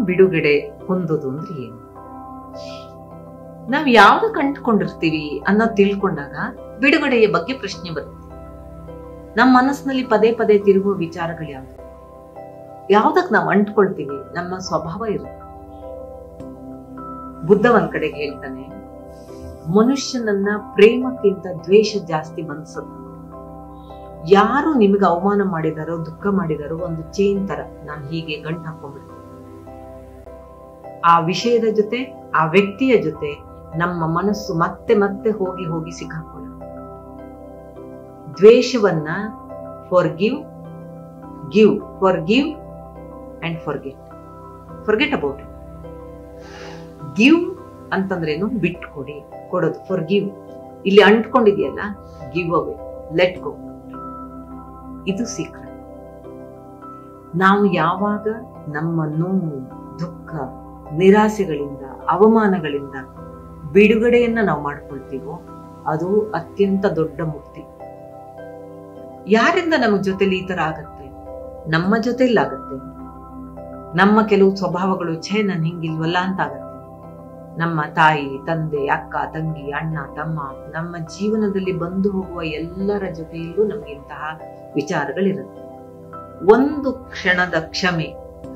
ಬಿಡುಗಡೆ ಹೊಂದೋದು ಅಂದ್ರೆ ಏನು? ನಾವ್ ಯಾವ್ದಕ್ ಅಂಟ್ಕೊಂಡಿರ್ತೀವಿ ಅನ್ನೋದು ತಿಳ್ಕೊಂಡಾಗ ಬಿಡುಗಡೆಯ ಬಗ್ಗೆ ಪ್ರಶ್ನೆ ಬರುತ್ತೆ. ನಮ್ಮ ಮನಸ್ಸಿನಲ್ಲಿ ಪದೇ ಪದೇ ತಿರುಗುವ ವಿಚಾರಗಳು ಯಾವ್ದು? ಯಾವ್ದಕ್ ನಾವು ಅಂಟ್ಕೊಳ್ತೀವಿ? ನಮ್ಮ ಸ್ವಭಾವ ಇರುತ್ತೆ. ಬುದ್ಧ ಒಂದ್ ಕಡೆಗೆ ಹೇಳ್ತಾನೆ, ಮನುಷ್ಯನನ್ನ ಪ್ರೇಮಕ್ಕಿಂತ ದ್ವೇಷ ಜಾಸ್ತಿ ಬಂಧಿಸುತ್ತೆ. ಯಾರು ನಿಮಗೆ ಅವಮಾನ ಮಾಡಿದಾರೋ, ದುಃಖ ಮಾಡಿದಾರೋ, ಒಂದು ಚೈನ್ ತರ ನಾನು ಹೀಗೆ ಗಂಟು ಹಾಕೊಂಡ್ಬಿಡ್ತೀನಿ. ಆ ವಿಷಯದ ಜೊತೆ, ಆ ವ್ಯಕ್ತಿಯ ಜೊತೆ ನಮ್ಮ ಮನಸ್ಸು ಮತ್ತೆ ಮತ್ತೆ ಹೋಗಿ ಹೋಗಿ ಸಿಕ್ಕಾಕೊಳ್ಳುತ್ತೆ. ದ್ವೇಷವನ್ನ forgive, forgive and forget about it. Give ಅಂತಂದ್ರೇನು? ಬಿಟ್ಕೊಡಿ, ಕೊಡೋದು. ಫಾರ್ಗಿವ್, ಇಲ್ಲಿ ಅಂಟ್ಕೊಂಡಿದೆಯಲ್ಲ, ಗಿವ್ ಅವೇ, ಲೆಟ್ ಗೋ. ಇದು ಸೀಕ್ರೆಟ್. ನಾವು ಯಾವಾಗ ನಮ್ಮ ನೋವು, ದುಃಖ, ನಿರಾಸೆಗಳಿಂದ, ಅವಮಾನಗಳಿಂದ ಬಿಡುಗಡೆಯನ್ನ ನಾವು ಮಾಡ್ಕೊಳ್ತೀವೋ ಅದು ಅತ್ಯಂತ ದೊಡ್ಡ ಮುಕ್ತಿ. ಯಾರಿಂದ ನಮ್ಮ ಜೊತೆಲಿ ಈ ತರ ಆಗತ್ತೆ? ನಮ್ಮ ಜೊತೆಲಿ ಆಗತ್ತೆ. ನಮ್ಮ ಕೆಲವು ಸ್ವಭಾವಗಳು ನನ್ ಹಿಂಗಿಲ್ವಲ್ಲ ಅಂತ ಆಗತ್ತೆ. ನಮ್ಮ ತಾಯಿ, ತಂದೆ, ಅಕ್ಕ, ತಂಗಿ, ಅಣ್ಣ, ತಮ್ಮ, ನಮ್ಮ ಜೀವನದಲ್ಲಿ ಬಂದು ಹೋಗುವ ಎಲ್ಲರ ಜೊತೆಯಲ್ಲೂ ನಮ್ಗೆ ಇಂತಹ ವಿಚಾರಗಳಿರುತ್ತೆ. ಒಂದು ಕ್ಷಣದ ಕ್ಷಮೆ,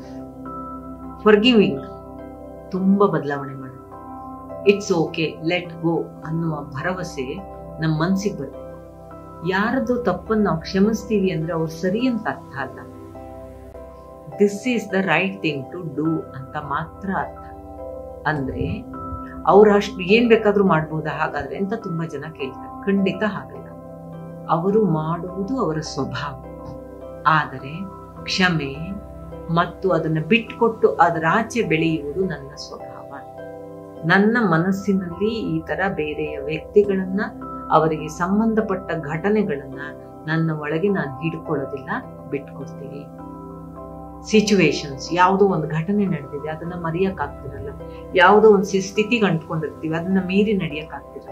ಫಾರ್ಗಿವಿಂಗ್, ತುಂಬಾ ಬದಲಾವಣೆ ಮಾಡುತ್ತೆ. ಇಟ್ಸ್ ಓಕೆ, ಲೆಟ್ ಗೋ ಅನ್ನುವ ಭರವಸೆ ನಮ್ಮ ಮನ್ಸಿಗೆ ಬರುತ್ತೆ. ಯಾರದು ತಪ್ಪನ್ನು ನಾವು ಕ್ಷಮಿಸ್ತೀವಿ ಅಂದ್ರೆ ಅವ್ರು ಸರಿ ಅಂತ ಅರ್ಥ ಅಲ್ಲ. This is the right thing to do ಅಂತ ಮಾತ್ರ ಅರ್ಥ. ಅಂದ್ರೆ ಅವ್ರು ಅಷ್ಟು ಏನ್ ಬೇಕಾದ್ರೂ ಮಾಡ್ಬೋದಾ ಹಾಗಾದ್ರೆ ಅಂತ ತುಂಬಾ ಜನ ಕೇಳ್ತಾರೆ. ಖಂಡಿತ ಹಾಗಲ್ಲ. ಅವರು ಮಾಡುವುದು ಅವರ ಸ್ವಭಾವ. ಆದರೆ ಕ್ಷಮೆ ಮತ್ತು ಅದನ್ನ ಬಿಟ್ಕೊಟ್ಟು ಅದರ ಆಚೆ ಬೆಳೆಯುವುದು ನನ್ನ ಸ್ವಭಾವ. ನನ್ನ ಮನಸ್ಸಿನಲ್ಲಿ ಈ ತರ ಬೇರೆಯ ವ್ಯಕ್ತಿಗಳನ್ನ, ಅವರಿಗೆ ಸಂಬಂಧಪಟ್ಟ ಘಟನೆಗಳನ್ನ ನನ್ನ ಒಳಗೆ ನಾನು ಹಿಡ್ಕೊಳ್ಳೋದಿಲ್ಲ, ಬಿಟ್ಕೊಡ್ತೀನಿ. ಸಿಚುವೇಶನ್ಸ್, ಯಾವುದೋ ಒಂದು ಘಟನೆ ನಡೆದಿದೆ, ಅದನ್ನ ಮರೆಯಕ್ ಆಗ್ತಿರಲ್ಲ. ಯಾವುದೋ ಒಂದು ಸ್ಥಿತಿಗೆ ಅಂಟ್ಕೊಂಡಿರ್ತೀವಿ, ಅದನ್ನ ಮೀರಿ ನಡೆಯಕ್ ಆಗ್ತಿರಲ್ಲ.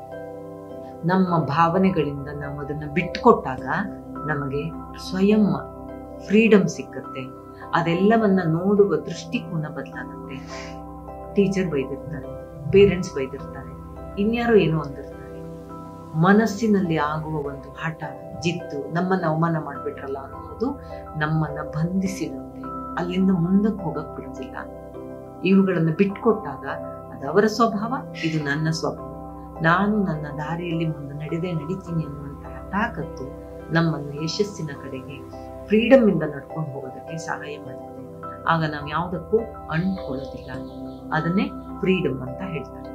ನಮ್ಮ ಭಾವನೆಗಳಿಂದ ನಾವು ಅದನ್ನ ಬಿಟ್ಕೊಟ್ಟಾಗ ನಮಗೆ ಸ್ವಯಂ ಫ್ರೀಡಮ್ ಸಿಕ್ಕತ್ತೆ. ಅದೆಲ್ಲವನ್ನ ನೋಡುವ ದೃಷ್ಟಿಕೋನ ಬದಲಾಗುತ್ತೆ. ಟೀಚರ್ ಬೈದಿರ್ತಾರೆ, ಪೇರೆಂಟ್ಸ್ ಬೈದಿರ್ತಾರೆ, ಇನ್ಯಾರೋ ಏನೋ ಅಂದಿರ್ತಾರೆ. ಮನಸ್ಸಿನಲ್ಲಿ ಆಗುವ ಒಂದು ಹಠ, ಜಿದ್ದು, ನಮ್ಮನ್ನ ಅವಮಾನ ಮಾಡ್ಬಿಟ್ರಲ್ಲ ಅನ್ನೋದು ನಮ್ಮನ್ನ ಬಂಧಿಸಿರುತ್ತೆ. ಅಲ್ಲಿಂದ ಮುಂದಕ್ಕೆ ಹೋಗಕ್ ಬಿಡ್ತಿಲ್ಲ. ಇವುಗಳನ್ನ ಬಿಟ್ಕೊಟ್ಟಾಗ ಅದು ಅವರ ಸ್ವಭಾವ, ಇದು ನನ್ನ ಸ್ವಭಾವ. ನಾನು ನನ್ನ ದಾರಿಯಲ್ಲಿ ಮುಂದೆ ನಡಿತೀನಿ ಅನ್ನುವಂತಹ ತಾಕತ್ತು ನಮ್ಮನ್ನು ಯಶಸ್ಸಿನ ಕಡೆಗೆ, ಫ್ರೀಡಮ್ ಇಂದ ನಡ್ಕೊಂಡು ಹೋಗೋದಕ್ಕೆ ಸಹಾಯ ಮಾಡುತ್ತೆ. ಆಗ ನಾವು ಯಾವುದಕ್ಕೂ ಅಂಟ್ಕೊಳ್ಳೋದಿಲ್ಲ. ಅದನ್ನೇ ಫ್ರೀಡಮ್ ಅಂತ ಹೇಳ್ತಾರೆ.